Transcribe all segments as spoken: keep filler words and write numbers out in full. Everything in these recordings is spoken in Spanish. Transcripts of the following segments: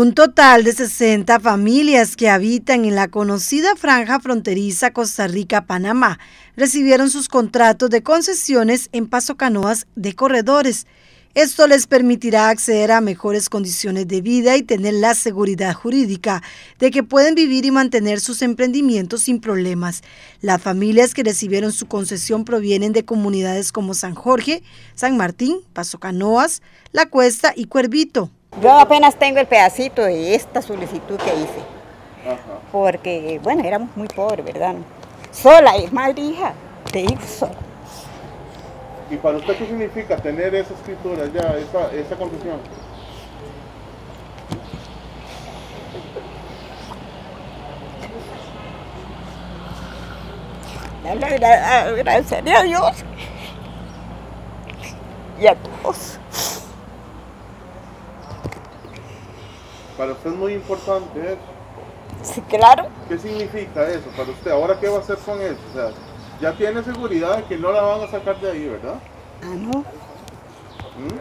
Un total de sesenta familias que habitan en la conocida franja fronteriza Costa Rica-Panamá recibieron sus contratos de concesiones en Paso Canoas de corredores. Esto les permitirá acceder a mejores condiciones de vida y tener la seguridad jurídica de que pueden vivir y mantener sus emprendimientos sin problemas. Las familias que recibieron su concesión provienen de comunidades como San Jorge, San Martín, Paso Canoas, La Cuesta y Cuervito. Yo apenas tengo el pedacito de esta solicitud que hice, Ajá. porque, bueno, éramos muy pobres, ¿verdad? Sola, es madre hija, te digo sola. ¿Y para usted qué significa tener esa escritura ya, esa, esa concesión? Agradecerle a Dios y a todos. Para usted es muy importante eso. Sí, claro. ¿Qué significa eso para usted? ¿Ahora qué va a hacer con eso? O sea, ya tiene seguridad de que no la van a sacar de ahí, ¿verdad? Ah, no. ¿Mm?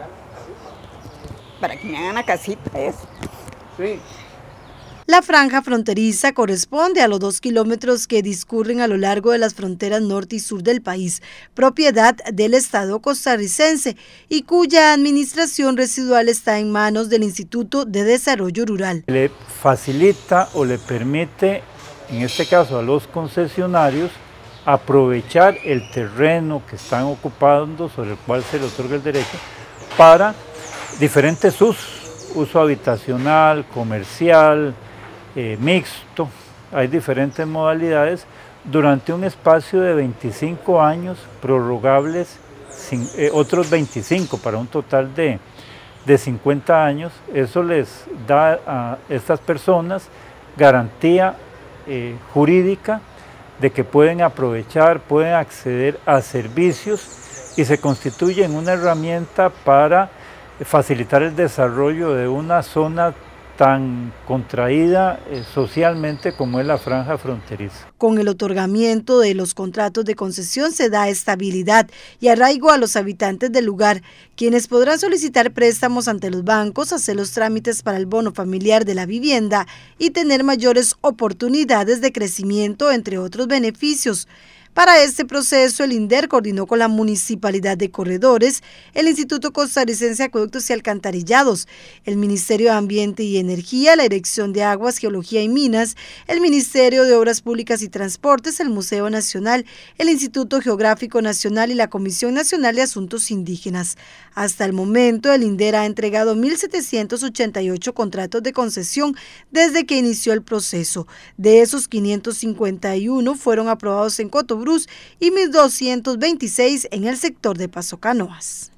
Para que me hagan la casita, eso. Sí. La franja fronteriza corresponde a los dos kilómetros que discurren a lo largo de las fronteras norte y sur del país, propiedad del Estado costarricense y cuya administración residual está en manos del Instituto de Desarrollo Rural. Le facilita o le permite, en este caso a los concesionarios, aprovechar el terreno que están ocupando, sobre el cual se le otorga el derecho, para diferentes usos, uso habitacional, comercial, Eh, mixto, hay diferentes modalidades durante un espacio de veinticinco años prorrogables, sin, eh, otros veinticinco para un total de, de cincuenta años. Eso les da a estas personas garantía eh, jurídica de que pueden aprovechar, pueden acceder a servicios y se constituye en una herramienta para facilitar el desarrollo de una zona tan contraída eh, socialmente como es la franja fronteriza. Con el otorgamiento de los contratos de concesión se da estabilidad y arraigo a los habitantes del lugar, quienes podrán solicitar préstamos ante los bancos, hacer los trámites para el bono familiar de la vivienda y tener mayores oportunidades de crecimiento, entre otros beneficios. Para este proceso, el INDER coordinó con la Municipalidad de Corredores, el Instituto Costarricense de Acueductos y Alcantarillados, el Ministerio de Ambiente y Energía, la Dirección de Aguas, Geología y Minas, el Ministerio de Obras Públicas y Transportes, el Museo Nacional, el Instituto Geográfico Nacional y la Comisión Nacional de Asuntos Indígenas. Hasta el momento, el INDER ha entregado mil setecientos ochenta y ocho contratos de concesión desde que inició el proceso. De esos, quinientos cincuenta y uno fueron aprobados en Cotobruz y mil doscientos veintiséis en el sector de Paso Canoas.